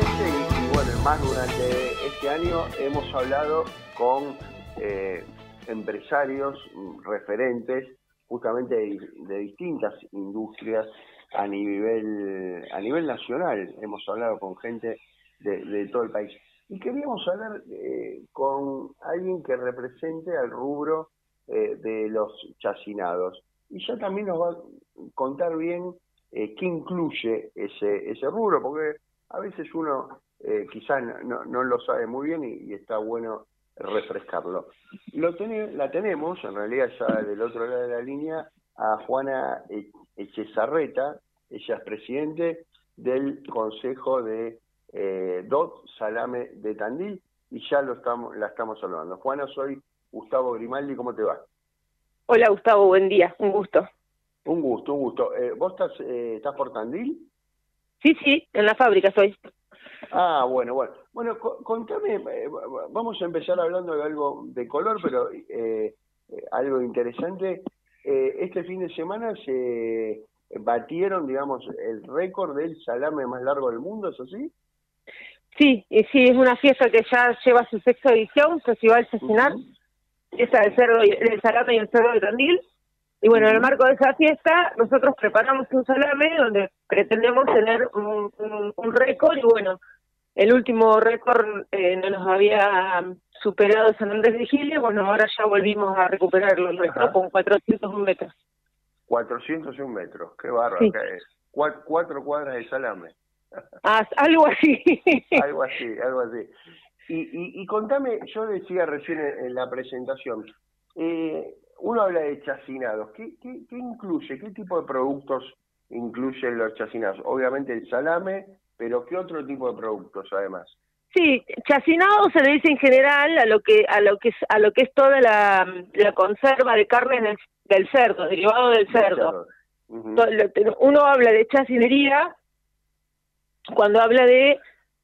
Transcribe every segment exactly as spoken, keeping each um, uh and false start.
últimamente, y, y bueno, más durante este año, hemos hablado con eh, empresarios referentes justamente de, de distintas industrias a nivel a nivel nacional. Hemos hablado con gente de, de todo el país. Y queríamos hablar eh, con alguien que represente al rubro eh, de los chacinados. Y ya también nos va a contar bien eh, qué incluye ese, ese rubro, porque a veces uno eh, quizás no, no lo sabe muy bien y, y está bueno refrescarlo. Lo ten, la tenemos, en realidad ya del otro lado de la línea, a Juana Echezarreta. Ella es presidente del Consejo de eh, D O T Salame de Tandil, y ya lo estamos, la estamos saludando. Juana, soy Gustavo Grimaldi, ¿cómo te va? Hola Gustavo, buen día, un gusto. Un gusto, un gusto. Eh, ¿Vos estás, eh, estás por Tandil? Sí, sí, en la fábrica soy. Ah, bueno, bueno. Bueno, co contame, eh, vamos a empezar hablando de algo de color, pero eh, eh, algo interesante. Eh, este fin de semana se batieron, digamos, el récord del salame más largo del mundo, ¿es así? Sí, y sí, es una fiesta que ya lleva su sexta edición, Festival Chacinar, Uh-huh. fiesta del cerdo, y, del salame y el cerdo de Tandil. Y bueno, Uh-huh. en el marco de esa fiesta, nosotros preparamos un salame donde pretendemos tener un, un, un récord, y bueno, el último récord eh, no nos había superado San Andrés de Giles. Bueno, ahora ya volvimos a recuperarlo, el récord Ajá. con cuatrocientos un metros. cuatrocientos un metros, qué bárbaro. Sí. Que es. Cuatro, cuatro cuadras de salame. Ah, algo así. Algo así, algo así. Y, y, y contame, yo decía recién en, en la presentación, eh, uno habla de chacinados. ¿Qué, qué, ¿Qué incluye? ¿Qué tipo de productos incluyen los chacinados? Obviamente el salame, pero ¿qué otro tipo de productos además? Sí, chacinado se le dice en general a lo que a lo que es a lo que es toda la, la conserva de carnes del, del cerdo, derivado del cerdo. Uh-huh. Uno habla de chacinería cuando habla de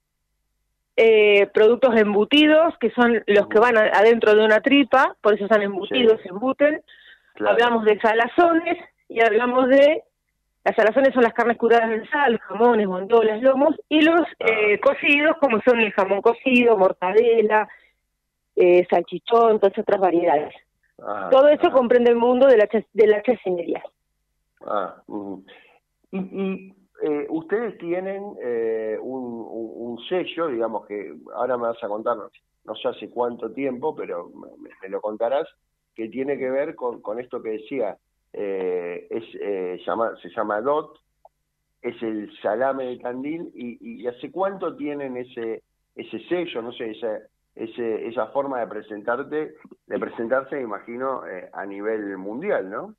eh, productos embutidos, que son los uh-huh. que van a, adentro de una tripa, por eso están embutidos, sí. Se embuten. Claro. Hablamos de salazones y hablamos de... Las salazones son las carnes curadas en sal, jamones, gondolas, lomos, y los ah. eh, cocidos, como son el jamón cocido, mortadela, eh, salchichón, todas otras variedades. Ah, Todo eso ah. comprende el mundo de la, de la chacinería. Ah, uh, y, y eh, ustedes tienen eh, un, un, un sello, digamos que ahora me vas a contar, no sé hace cuánto tiempo, pero me, me lo contarás, que tiene que ver con, con esto que decía. Eh, es eh, llama, se llama D O T, es el salame de Tandil, y, y ¿hace cuánto tienen ese ese sello, no sé, esa, ese, esa forma de presentarte, de presentarse, me imagino, eh, a nivel mundial, ¿no?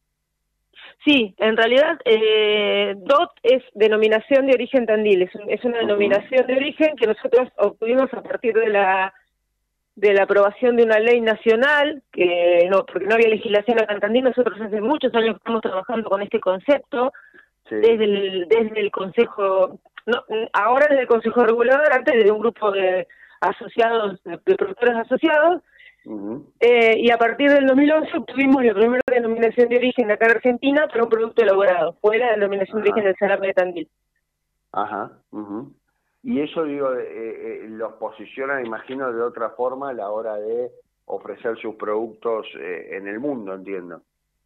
Sí, en realidad eh, D O T es denominación de origen Tandil, es, un, es una denominación uh-huh. de origen que nosotros obtuvimos a partir de la de la aprobación de una ley nacional, que no, porque no había legislación acá en Tandil. Nosotros hace muchos años que estamos trabajando con este concepto, sí. desde el desde el Consejo, no, ahora desde el Consejo Regulador, antes de un grupo de asociados, de, de productores asociados, uh-huh. eh, y a partir del dos mil once obtuvimos la primera denominación de origen acá en Argentina para un producto elaborado, fue la denominación Ajá. de origen del salame de Tandil. Ajá, uh-huh. Y eso, digo, eh, eh, los posiciona, imagino, de otra forma a la hora de ofrecer sus productos eh, en el mundo, entiendo.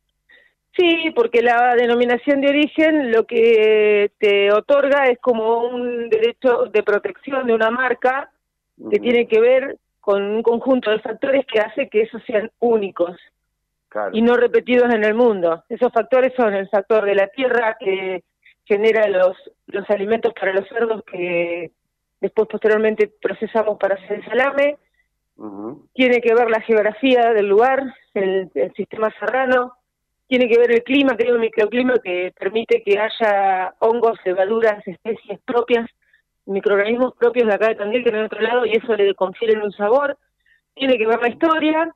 Sí, porque la denominación de origen lo que te otorga es como un derecho de protección de una marca uh-huh. que tiene que ver con un conjunto de factores que hace que esos sean únicos claro. y no repetidos en el mundo. Esos factores son el factor de la tierra, que genera los los alimentos para los cerdos que después posteriormente procesamos para hacer el salame. Uh-huh. Tiene que ver la geografía del lugar, el, el sistema serrano, tiene que ver el clima, que es un microclima que permite que haya hongos, levaduras, especies propias, microorganismos propios de acá de Tandil que no hay otro lado, y eso le confiere un sabor. Tiene que ver la historia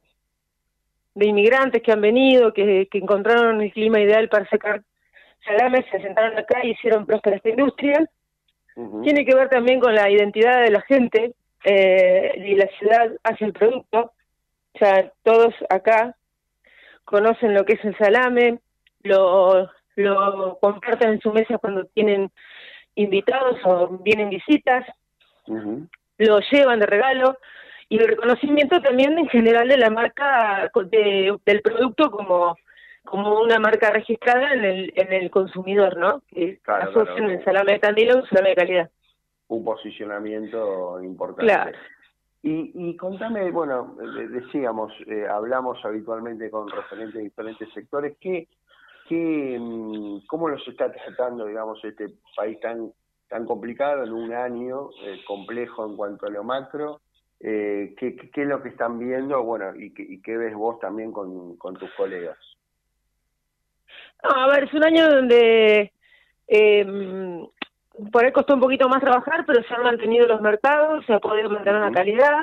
de inmigrantes que han venido, que, que encontraron el clima ideal para sacar salames, se asentaron acá y hicieron próspera esta industria. Uh-huh. Tiene que ver también con la identidad de la gente eh, y la ciudad hacia el producto. O sea, todos acá conocen lo que es el salame, lo, lo comparten en su mesa cuando tienen invitados o vienen visitas. Uh-huh. Lo llevan de regalo, y el reconocimiento también en general de la marca, de, del producto como como una marca registrada en el en el consumidor, ¿no? Que Claro, asocian claro. el salame de Tandil a un salame de calidad. Un posicionamiento importante. Claro. Y, y contame, bueno, decíamos, eh, hablamos habitualmente con referentes de diferentes sectores, ¿qué, qué, ¿cómo los está tratando, digamos, este país tan tan complicado en un año, eh, complejo en cuanto a lo macro? Eh, ¿qué, ¿Qué es lo que están viendo? Bueno, y, y qué ves vos también con, con tus colegas. No, a ver, es un año donde eh, por ahí costó un poquito más trabajar, pero se han mantenido los mercados, se ha podido mantener una calidad.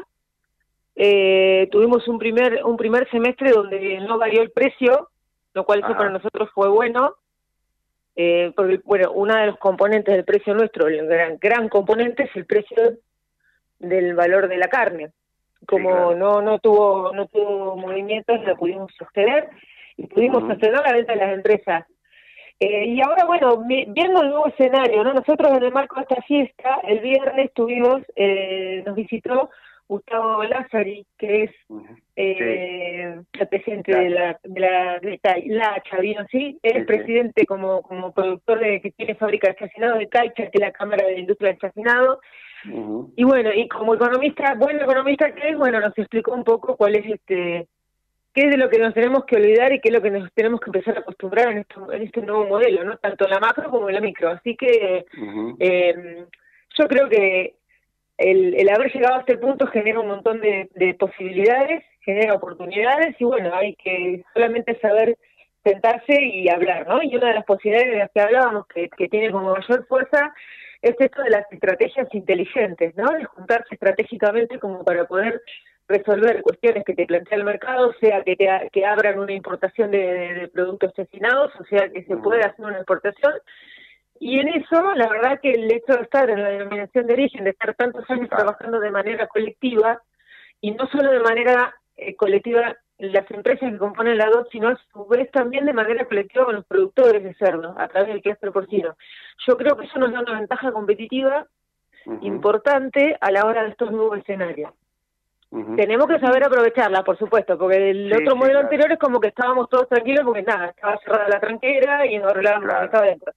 Eh, tuvimos un primer un primer semestre donde no varió el precio, lo cual eso para nosotros fue bueno, eh, porque bueno, uno de los componentes del precio nuestro, el gran gran componente es el precio del valor de la carne. Como sí, claro. no no tuvo no tuvo movimientos, lo pudimos sostener y pudimos uh-huh. sostener la venta de las empresas. Eh, y ahora, bueno, viendo el nuevo escenario, ¿no? Nosotros en el marco de esta fiesta, el viernes tuvimos, eh, nos visitó Gustavo Lázari, que es uh-huh. eh, sí. el presidente claro. de la de la, de la Chavino, ¿sí? Es sí, presidente sí. como como productor de que tiene fábrica de chacinado de Caixa, que es la Cámara de la Industria del Chacinado. Uh-huh. Y bueno, y como economista, buen economista que es, bueno, nos explicó un poco cuál es este... qué es de lo que nos tenemos que olvidar y qué es lo que nos tenemos que empezar a acostumbrar en, esto, en este nuevo modelo, ¿no? Tanto en la macro como en la micro. Así que uh-huh. eh, yo creo que el, el haber llegado a este punto genera un montón de, de posibilidades, genera oportunidades, y bueno, hay que solamente saber sentarse y hablar, ¿no? Y una de las posibilidades de las que hablábamos, que, que tiene como mayor fuerza, es esto de las estrategias inteligentes, ¿no? De juntarse estratégicamente como para poder resolver cuestiones que te plantea el mercado, sea que te que abran una importación de, de, de productos chacinados, o sea que se puede hacer una exportación. Y en eso, la verdad que el hecho de estar en la denominación de origen, de estar tantos años trabajando de manera colectiva, y no solo de manera eh, colectiva las empresas que componen la D O T, sino a su vez también de manera colectiva con los productores de cerdo, a través del clúster porcino. Yo creo que eso nos da una ventaja competitiva uh-huh. importante a la hora de estos nuevos escenarios. Uh-huh. Tenemos que saber aprovecharla, por supuesto, porque el sí, otro sí, modelo claro. anterior es como que estábamos todos tranquilos porque nada, estaba cerrada la tranquera y nos arreglábamos claro. lo que estaba dentro.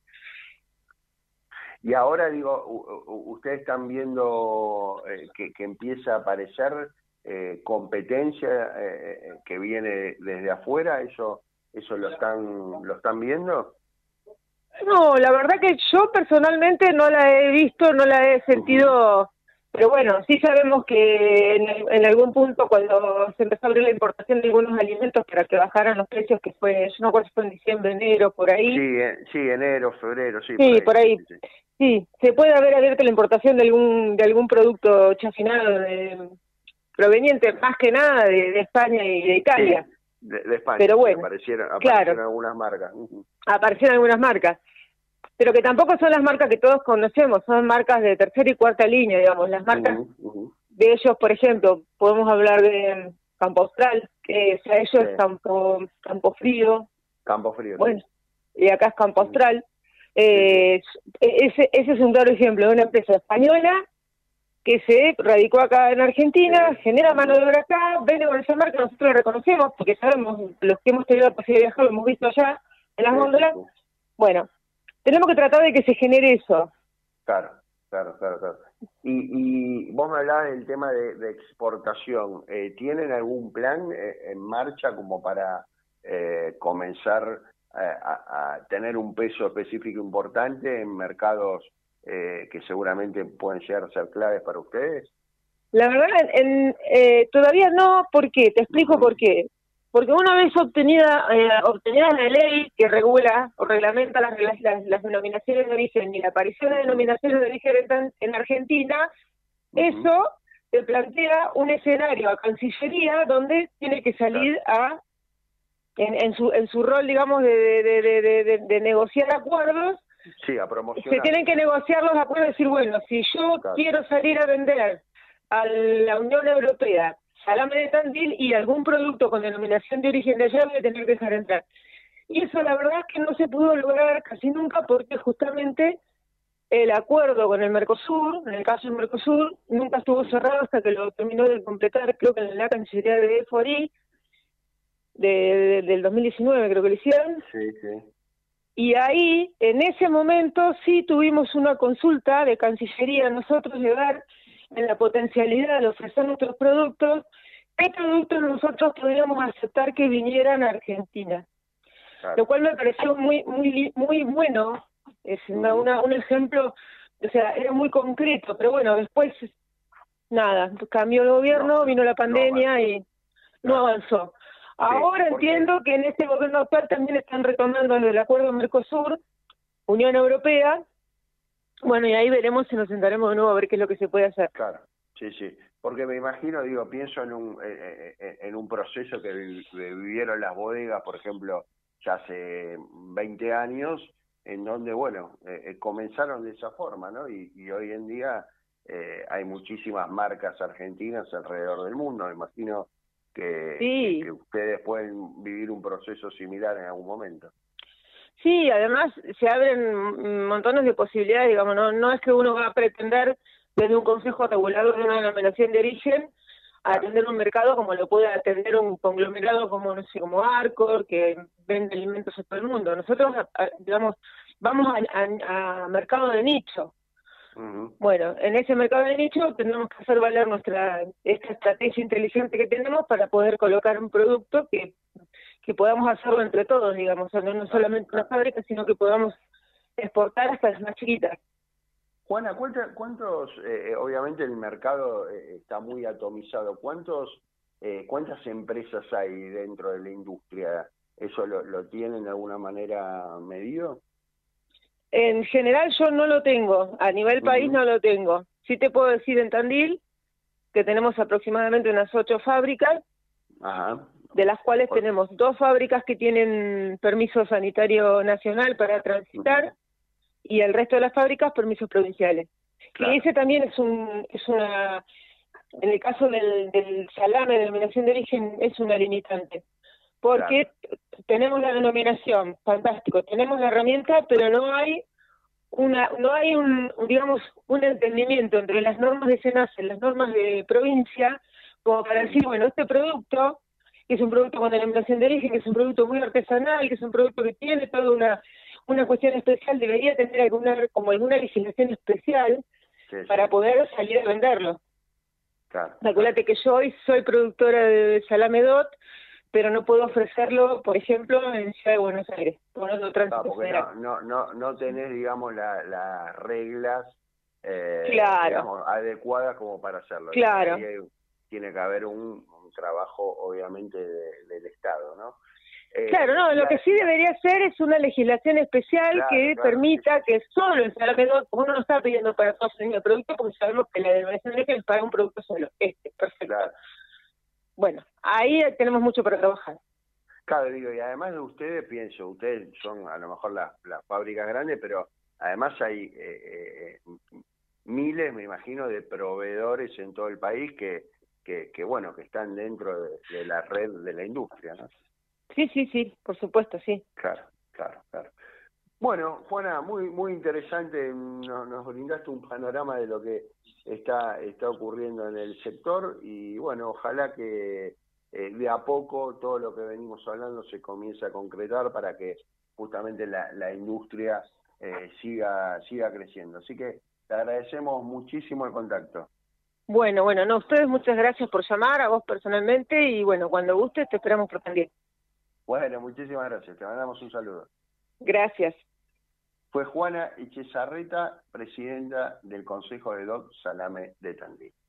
Y ahora, digo, ustedes están viendo eh, que, que empieza a aparecer eh, competencia eh, que viene desde afuera, ¿eso eso lo están lo están viendo? No, la verdad que yo personalmente no la he visto, no la he sentido... Uh-huh. Pero bueno, sí sabemos que en, en algún punto cuando se empezó a abrir la importación de algunos alimentos para que bajaran los precios, que fue, yo no recuerdo si fue en diciembre, enero, por ahí. Sí, eh, sí, enero, febrero, sí. Sí, por ahí. Por ahí. Sí, sí. sí, se puede haber abierto la importación de algún de algún producto chacinado de, proveniente más que nada de, de España y de Italia. Sí, de, de España. Pero bueno, aparecieron, aparecieron claro, algunas marcas. Uh-huh. Aparecieron algunas marcas. Pero que tampoco son las marcas que todos conocemos, son marcas de tercera y cuarta línea, digamos, las marcas uh-huh, uh-huh. de ellos, por ejemplo, podemos hablar de Campo Austral, que o sea, ellos sí. es Campo, Campo Frío. Campo Frío. Bueno, sí. Y acá es Campo Austral. Uh-huh. Eh, sí. ese, ese es un claro ejemplo de una empresa española que se radicó acá en Argentina, sí. genera mano de obra acá, vende con esa marca, nosotros la reconocemos, porque sabemos, los que hemos tenido la posibilidad de viajar, lo hemos visto allá, en las sí, góndolas. Sí. Bueno, tenemos que tratar de que se genere eso. Claro, claro, claro, claro. Y, y vos me hablabas del tema de, de exportación. Eh, ¿Tienen algún plan eh, en marcha como para eh, comenzar eh, a, a tener un peso específico importante en mercados eh, que seguramente pueden llegar a ser claves para ustedes? La verdad, en, eh, todavía no. ¿Por qué? Te explico uh-huh. por qué. Porque una vez obtenida eh, obtenida la ley que regula o reglamenta las, las, las denominaciones de origen y la aparición de denominaciones de origen en, en Argentina, uh-huh. eso te plantea un escenario a Cancillería donde tiene que salir a, en, en su en su rol, digamos, de, de, de, de, de, de negociar acuerdos. Sí, a promocionar. Se tienen que negociar los acuerdos y decir, bueno, si yo claro. quiero salir a vender a la Unión Europea salame de Tandil y algún producto con denominación de origen de allá voy a tener que dejar entrar. Y eso la verdad es que no se pudo lograr casi nunca porque justamente el acuerdo con el Mercosur, en el caso del Mercosur, nunca estuvo cerrado hasta que lo terminó de completar, creo que en la Cancillería de Forí, de, de, del dos mil diecinueve creo que lo hicieron. Sí, sí. Y ahí, en ese momento, sí tuvimos una consulta de Cancillería, nosotros de ver en la potencialidad de ofrecer nuestros productos, qué productos nosotros podríamos aceptar que vinieran a Argentina. Claro. Lo cual me pareció muy muy muy bueno, es una, una, un ejemplo, o sea, era muy concreto, pero bueno, después, nada, cambió el gobierno, No, vino la no pandemia avanzó. y no Claro. avanzó. Sí, Ahora porque... entiendo que en este gobierno actual también están retomando el acuerdo Mercosur, Unión Europea, bueno, y ahí veremos si nos sentaremos de nuevo a ver qué es lo que se puede hacer. Claro, sí, sí. Porque me imagino, digo, pienso en un eh, eh, en un proceso que vi- vivieron las bodegas, por ejemplo, ya hace veinte años, en donde, bueno, eh, eh, comenzaron de esa forma, ¿no? Y, y hoy en día eh, hay muchísimas marcas argentinas alrededor del mundo. Me imagino que, que, Sí, que ustedes pueden vivir un proceso similar en algún momento. sí, además se abren montones de posibilidades, digamos, no, no es que uno va a pretender desde un consejo regulador de una denominación de origen a Claro. atender un mercado como lo puede atender un conglomerado como, no sé, como Arcor, que vende alimentos a todo el mundo. Nosotros, a- a- digamos, vamos a, a, a mercado de nicho. Uh-huh. Bueno, en ese mercado de nicho tenemos que hacer valer nuestra esta estrategia inteligente que tenemos para poder colocar un producto que, que podamos hacerlo entre todos, digamos, o sea, no, no Claro, solamente una claro. fábrica, sino que podamos exportar hasta las más chiquitas. Juana, ¿cuánta- ¿cuántos, eh, eh, obviamente el mercado eh, está muy atomizado, ¿cuántos, eh, cuántas empresas hay dentro de la industria? ¿Eso lo, lo tienen de alguna manera medido? En general yo no lo tengo, a nivel país Uh-huh. no lo tengo. Sí te puedo decir en Tandil que tenemos aproximadamente unas ocho fábricas, Ajá. de las cuales O- tenemos dos fábricas que tienen permiso sanitario nacional para transitar, Ujú. y el resto de las fábricas permisos provinciales. Y Claro, ese también es un es una en el caso del, del salame, denominación de origen, es una limitante, claro. porque tenemos la denominación, fantástico, tenemos la herramienta, pero no hay una no hay un digamos un entendimiento entre las normas de SENACE, las normas de provincia, como para decir, bueno, este producto que es un producto con denominación de origen, que es un producto muy artesanal, que es un producto que tiene toda una una cuestión especial, debería tener alguna como alguna legislación especial Sí, para sí. poder salir a venderlo. Claro, claro. Acuérdate que yo hoy soy productora de salame DOT, pero no puedo ofrecerlo, por ejemplo, en Ciudad de Buenos Aires, por otro Claro, tránsito porque federal. no, no, no, no tenés, digamos, la- las reglas, eh, Claro, digamos, adecuadas como para hacerlo. Y ahí claro. hay- tiene que haber un, un trabajo, obviamente, de- del Estado, ¿no? Eh, Claro, no, y lo que a- sí y a- debería ser es una legislación especial claro, que claro, sí, permita sí, que solo el salame DOT, como uno no está pidiendo para todo su línea de producto, porque sabemos que la denominación de origen es para un producto solo, este, perfecto. claro. Bueno, ahí tenemos mucho para trabajar. Claro, digo, y además de ustedes, pienso, ustedes son a lo mejor las, las fábricas grandes, pero además hay eh, eh, miles, me imagino, de proveedores en todo el país que, que, que bueno, que están dentro de, de la red de la industria, ¿no? Sí, sí, sí, por supuesto, sí. Claro, claro, claro. Bueno, Juana, muy muy interesante, nos, nos brindaste un panorama de lo que está está ocurriendo en el sector y bueno, ojalá que eh, de a poco todo lo que venimos hablando se comience a concretar para que justamente la, la industria eh, siga siga creciendo. Así que te agradecemos muchísimo el contacto. Bueno, bueno, no, ustedes muchas gracias por llamar, a vos personalmente, y bueno, cuando gustes te esperamos por también. Bueno, muchísimas gracias, te mandamos un saludo. Gracias. Fue Juana Echezarreta, presidenta del Consejo de DOT Salame de Tandil.